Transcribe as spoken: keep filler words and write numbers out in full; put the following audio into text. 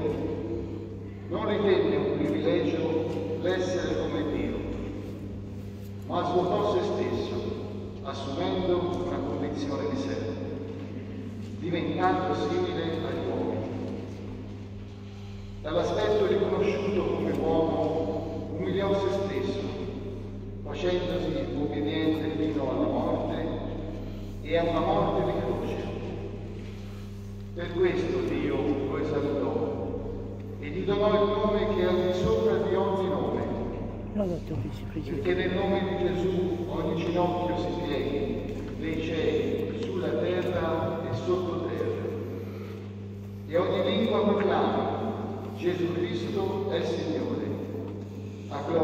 non ritenne un privilegio l'essere come Dio, ma svuotò se stesso, assumendo una condizione di servo, diventando simile agli uomini. Dall'aspetto riconosciuto come uomo, umiliò se stesso, facendosi obbediente fino alla morte e a una morte di croce. Per questo Dio lo esaltò e gli donò il nome che è al di sopra di ogni nome, perché nel nome di Gesù ogni ginocchio si pieghi, nei cieli, sulla terra e sottoterra, e ogni lingua proclami: Gesù Cristo è Signore, a gloria